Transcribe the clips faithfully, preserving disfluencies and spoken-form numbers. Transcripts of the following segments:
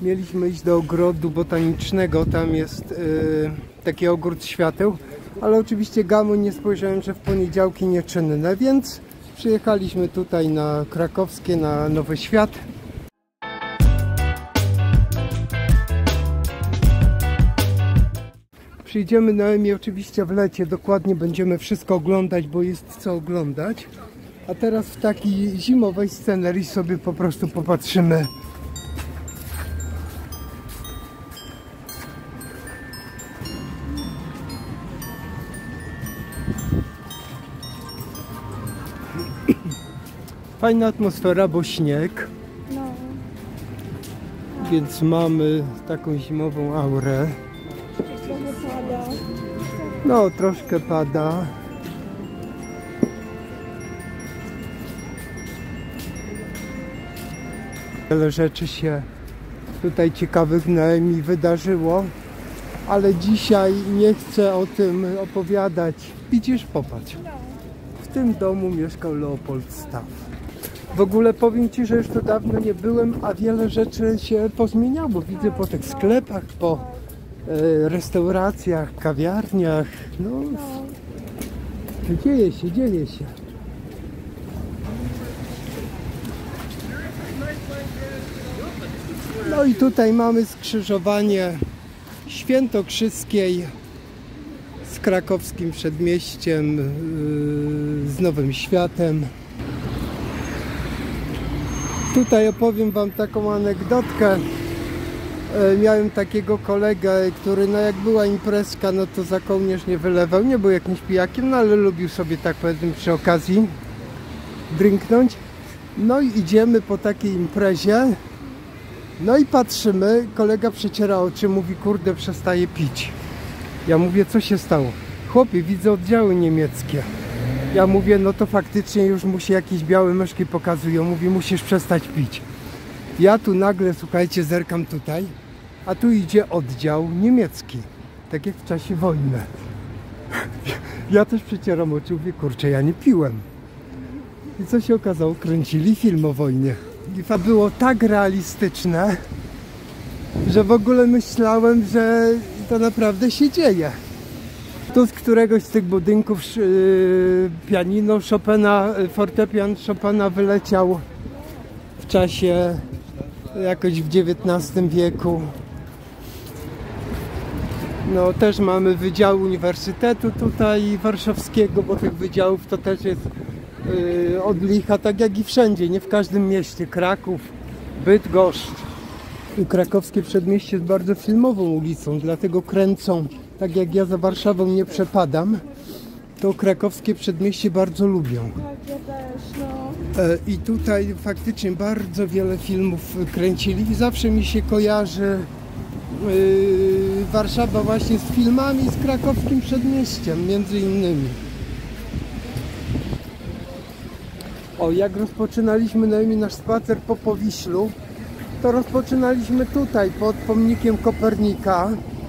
Mieliśmy iść do ogrodu botanicznego, tam jest yy, taki ogród świateł, ale oczywiście Gamoń nie spojrzałem, że w poniedziałki nieczynne, więc przyjechaliśmy tutaj na Krakowskie, na Nowy Świat. Przyjdziemy na Emi oczywiście w lecie, dokładnie będziemy wszystko oglądać, bo jest co oglądać. A teraz w takiej zimowej scenerii sobie po prostu popatrzymy. Fajna atmosfera, bo śnieg. No. Więc mamy taką zimową aurę. Trochę pada. No, troszkę pada. Wiele rzeczy się tutaj ciekawych na Emi wydarzyło, ale dzisiaj nie chcę o tym opowiadać. Widzisz, popatrz. W tym domu mieszkał Leopold Staff. W ogóle powiem Ci, że już to dawno nie byłem, a wiele rzeczy się pozmieniało. Widzę po tych sklepach, po e, restauracjach, kawiarniach. No, dzieje się, dzieje się. No i tutaj mamy skrzyżowanie Świętokrzyskiej z krakowskim przedmieściem, yy, z Nowym Światem. Tutaj opowiem Wam taką anegdotkę. Yy, miałem takiego kolegę, który no jak była imprezka, no to za kołnierz nie wylewał. Nie był jakimś pijakiem, no ale lubił sobie tak powiedzmy przy okazji drinknąć. No i idziemy po takiej imprezie. No i patrzymy, kolega przeciera oczy, mówi, kurde, przestaje pić. Ja mówię, co się stało? Chłopie, widzę oddziały niemieckie. Ja mówię, no to faktycznie już mu się jakieś białe myszki pokazują. Mówi, musisz przestać pić. Ja tu nagle, słuchajcie, zerkam tutaj, a tu idzie oddział niemiecki. Tak jak w czasie wojny. Ja też przecieram oczy, mówię, kurczę, ja nie piłem. I co się okazało? Kręcili film o wojnie. I to było tak realistyczne, że w ogóle myślałem, że to naprawdę się dzieje. Tu z któregoś z tych budynków yy, pianino Chopina, fortepian Chopina wyleciał w czasie jakoś w dziewiętnastym wieku. No też mamy wydział Uniwersytetu tutaj warszawskiego, bo tych wydziałów to też jest yy, od licha, tak jak i wszędzie, nie w każdym mieście. Kraków, Bydgoszcz. I krakowskie przedmieście jest bardzo filmową ulicą, dlatego kręcą, tak jak ja za Warszawą nie przepadam, to krakowskie przedmieście bardzo lubią. Tak, ja też, no. I tutaj faktycznie bardzo wiele filmów kręcili i zawsze mi się kojarzy yy, Warszawa właśnie z filmami, z krakowskim przedmieściem, między innymi. O, jak rozpoczynaliśmy na imię nasz spacer po Powiślu, to rozpoczynaliśmy tutaj pod pomnikiem Kopernika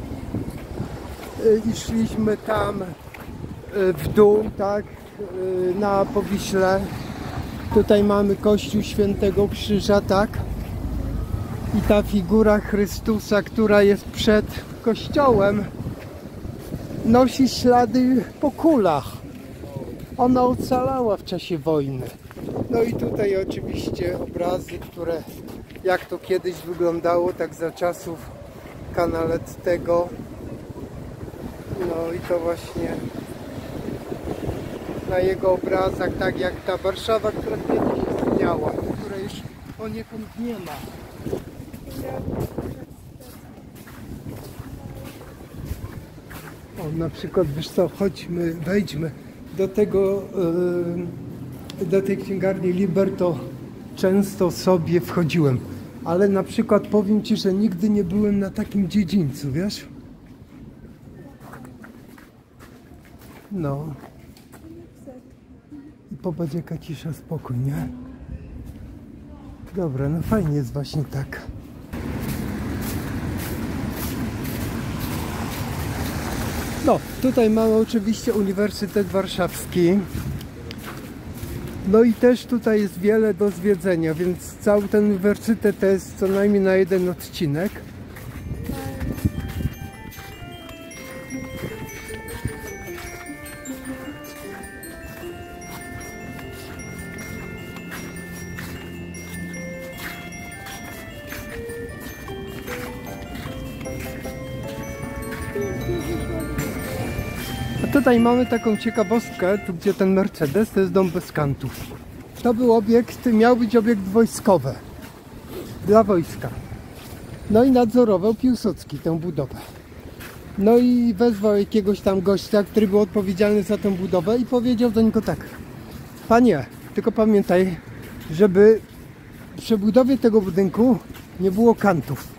i szliśmy tam w dół, tak, na Powiśle. Tutaj mamy kościół Świętego Krzyża, tak, i ta figura Chrystusa, która jest przed kościołem, nosi ślady po kulach. Ona ocalała w czasie wojny. No i tutaj oczywiście obrazy, które jak to kiedyś wyglądało, tak za czasów Canalettiego. No i to właśnie na jego obrazach, tak jak ta Warszawa, która kiedyś istniała, której już poniekąd nie ma. O, na przykład, wiesz co, chodźmy, wejdźmy do tego, yy, do tej księgarni Liberto. Często sobie wchodziłem, ale na przykład powiem Ci, że nigdy nie byłem na takim dziedzińcu, wiesz? No. I popatrz, jaka cisza, spokój, nie? Dobra, no fajnie jest właśnie tak. No, tutaj mamy oczywiście Uniwersytet Warszawski. No i też tutaj jest wiele do zwiedzenia, więc cały ten uniwersytet to jest co najmniej na jeden odcinek. A tutaj mamy taką ciekawostkę, tu gdzie ten Mercedes, to jest dom bez kantów. To był obiekt, miał być obiekt wojskowy, dla wojska. No i nadzorował Piłsudski tę budowę. No i wezwał jakiegoś tam gościa, który był odpowiedzialny za tę budowę i powiedział do niego tak: panie, tylko pamiętaj, żeby przy budowie tego budynku nie było kantów.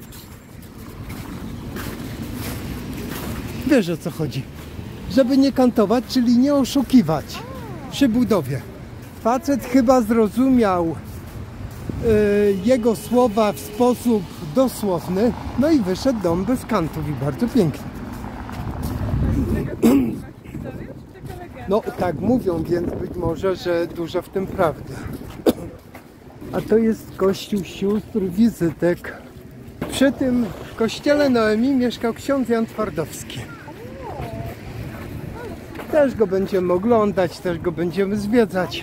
Wiesz, o co chodzi. Żeby nie kantować, czyli nie oszukiwać przy budowie. Facet chyba zrozumiał yy, jego słowa w sposób dosłowny, no i wyszedł dom bez kantów i bardzo pięknie. No tak mówią, więc być może, że dużo w tym prawdy. A to jest kościół sióstr wizytek. Przy tym kościele Noemi mieszkał ksiądz Jan Twardowski. Też go będziemy oglądać, też go będziemy zwiedzać.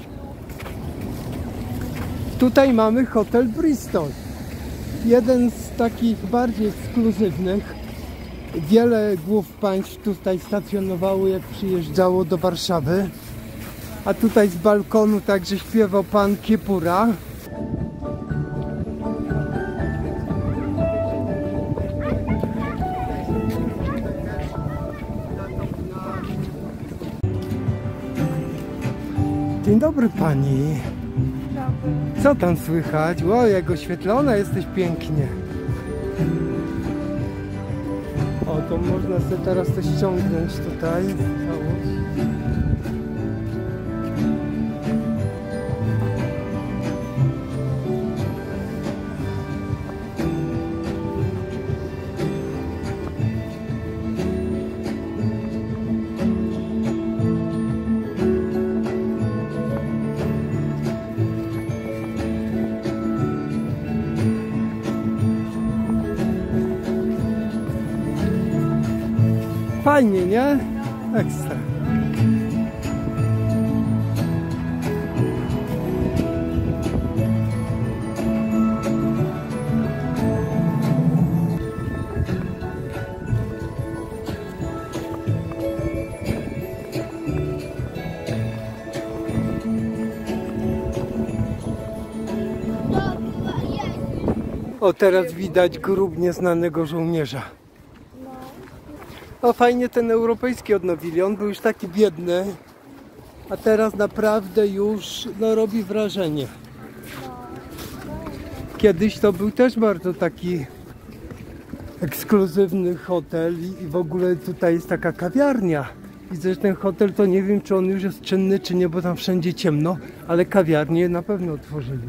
Tutaj mamy hotel Bristol. Jeden z takich bardziej ekskluzywnych. Wiele głów państw tutaj stacjonowało, jak przyjeżdżało do Warszawy. A tutaj z balkonu także śpiewał pan Kiepura. Dzień dobry pani. Co tam słychać? O, jak oświetlona jesteś pięknie. O, to można sobie teraz to ściągnąć tutaj. Fajnie, nie? Ekstra. O, teraz widać grób nieznanego żołnierza. O, fajnie ten europejski odnowili, on był już taki biedny, a teraz naprawdę już no, robi wrażenie. Kiedyś to był też bardzo taki ekskluzywny hotel i w ogóle tutaj jest taka kawiarnia. Widzę, że ten hotel to nie wiem, czy on już jest czynny, czy nie, bo tam wszędzie ciemno, ale kawiarnię na pewno otworzyli.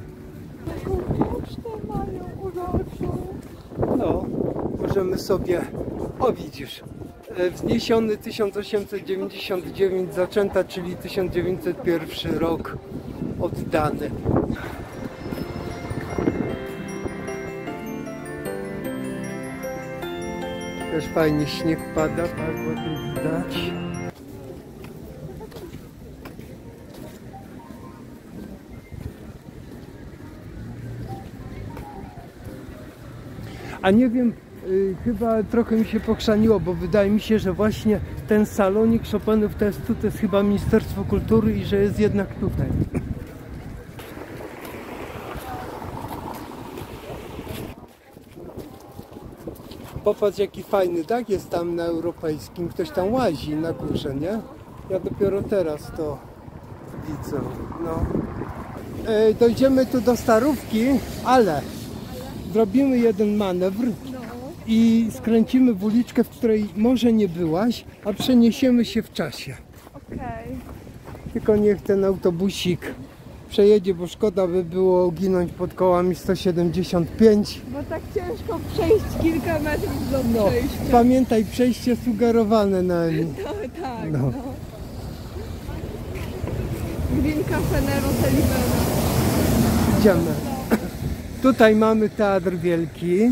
No, możemy sobie, o widzisz, wzniesiony tysiąc osiemset dziewięćdziesiąty dziewiąty zaczęta, czyli tysiąc dziewięćset pierwszy rok oddany. Też fajnie śnieg pada, tak, ładnie widać. A nie wiem, yy, chyba trochę mi się pochrzaniło, bo wydaje mi się, że właśnie ten salonik Chopinów to jest, to jest chyba Ministerstwo Kultury i że jest jednak tutaj. Popatrz, jaki fajny dach jest tam na europejskim. Ktoś tam łazi na górze, nie? Ja dopiero teraz to widzę. No. Yy, dojdziemy tu do Starówki, ale zrobimy jeden manewr i skręcimy w uliczkę, w której może nie byłaś, a przeniesiemy się w czasie. Okej. Tylko niech ten autobusik przejedzie, bo szkoda by było ginąć pod kołami sto siedemdziesiąt pięć. Bo tak ciężko przejść kilka metrów do No, przejścia. pamiętaj, przejście sugerowane na nim. No, tak, No. no. Green Cafe Nero Telibena. Idziemy. Tutaj mamy Teatr Wielki.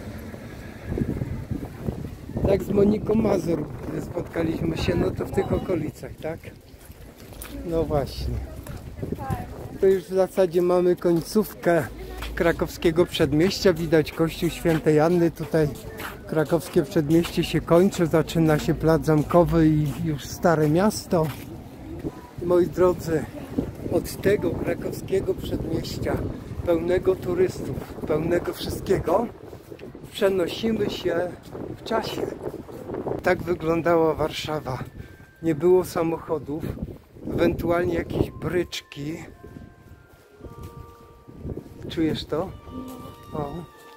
Tak z Moniką Mazur spotkaliśmy się, no to w tych okolicach, tak? No właśnie. To już w zasadzie mamy końcówkę krakowskiego przedmieścia. Widać kościół Świętej Anny. Tutaj krakowskie przedmieście się kończy. Zaczyna się plac Zamkowy i już Stare Miasto. Moi drodzy, od tego krakowskiego przedmieścia pełnego turystów, pełnego wszystkiego, przenosimy się w czasie. Tak wyglądała Warszawa. Nie było samochodów, ewentualnie jakieś bryczki. Czujesz to? O.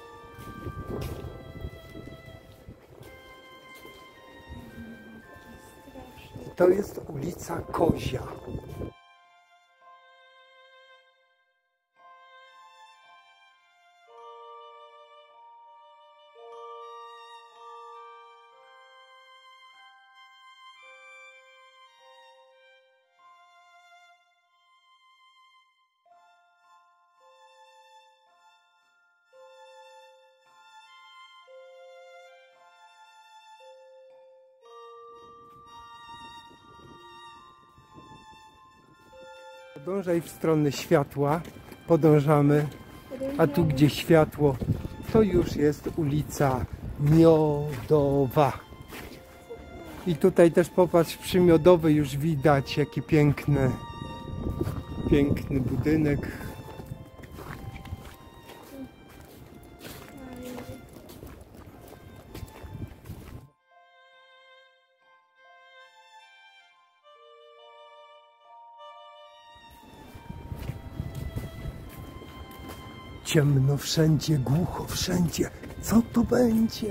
To jest ulica Kozia. Podążaj w stronę światła, podążamy, a tu gdzie światło, to już jest ulica Miodowa. I tutaj też popatrz, przy Miodowej już widać jaki piękny, piękny budynek. Ciemno wszędzie, głucho wszędzie. Co to będzie?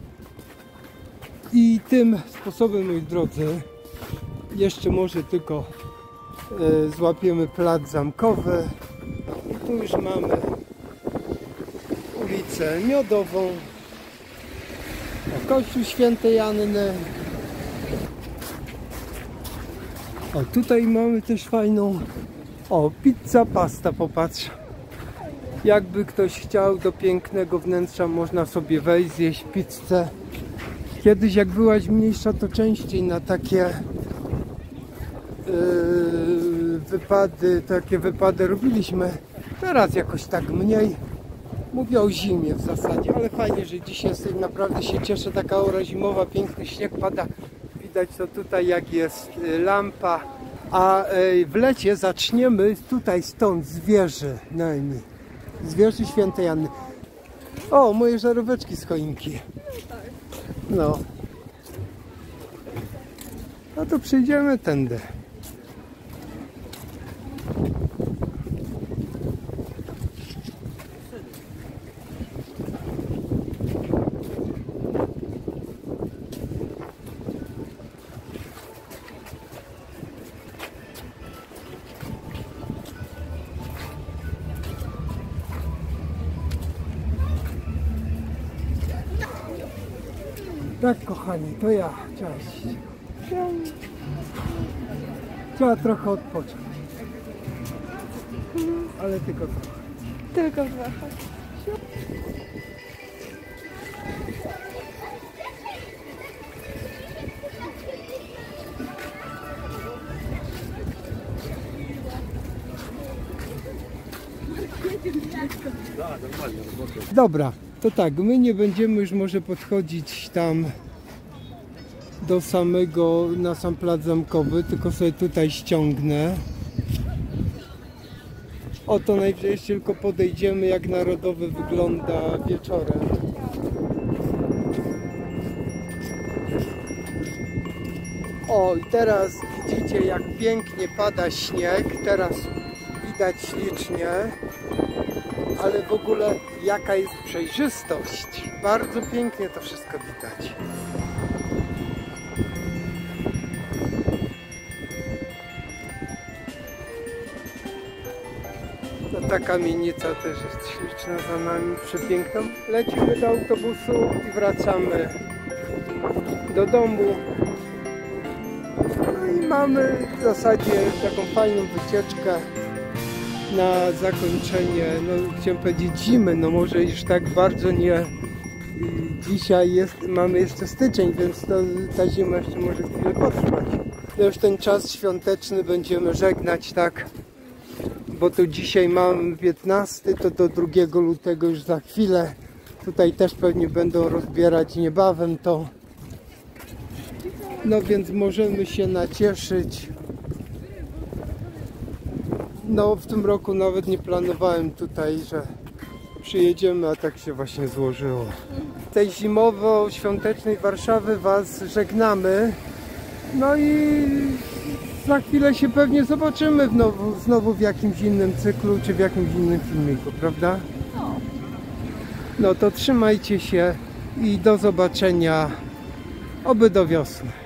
I tym sposobem, moi drodzy, jeszcze może tylko e, złapiemy plac Zamkowy. Tu już mamy ulicę Miodową, o, kościół Świętej Anny. O, tutaj mamy też fajną, o, pizza pasta, popatrz. Jakby ktoś chciał, do pięknego wnętrza można sobie wejść, zjeść pizzę. Kiedyś jak byłaś mniejsza, to częściej na takie yy, wypady, takie wypady robiliśmy. Teraz jakoś tak mniej. Mówię o zimie w zasadzie, ale fajnie, że dzisiaj jest, naprawdę się cieszę. Taka aura zimowa, piękny śnieg pada. Widać to tutaj, jak jest lampa. A yy, w lecie zaczniemy tutaj stąd z wieży najmniej. Z wieży Świętej Anny. O, moje żaróweczki z choinki. No. No to przyjdziemy tędy. Tak, kochani, to ja. Cześć. Trzeba trochę odpocząć. Ale tylko trochę. Tylko trochę. Dobra, to tak, my nie będziemy już może podchodzić tam do samego, na sam plac Zamkowy, tylko sobie tutaj ściągnę. Oto najwyżej tylko podejdziemy, jak Narodowy wygląda wieczorem. O, i teraz widzicie, jak pięknie pada śnieg, teraz widać ślicznie, ale w ogóle jaka jest przejrzystość. Bardzo pięknie to wszystko widać. No, ta kamienica też jest śliczna za nami, przepiękną. Lecimy do autobusu i wracamy do domu. No i mamy w zasadzie taką fajną wycieczkę na zakończenie, no chciałem powiedzieć zimy, no może już tak bardzo nie. Dzisiaj jest, mamy jeszcze styczeń, więc to, ta zima jeszcze może chwilę potrwać. No już ten czas świąteczny będziemy żegnać, tak, bo to dzisiaj mamy piętnasty, to do drugiego lutego już za chwilę. Tutaj też pewnie będą rozbierać niebawem to. No więc możemy się nacieszyć. No w tym roku nawet nie planowałem tutaj, że przyjedziemy, a tak się właśnie złożyło. Z tej zimowo-świątecznej Warszawy Was żegnamy. No i za chwilę się pewnie zobaczymy znowu, znowu w jakimś innym cyklu, czy w jakimś innym filmiku, prawda? No. No to trzymajcie się i do zobaczenia, oby do wiosny.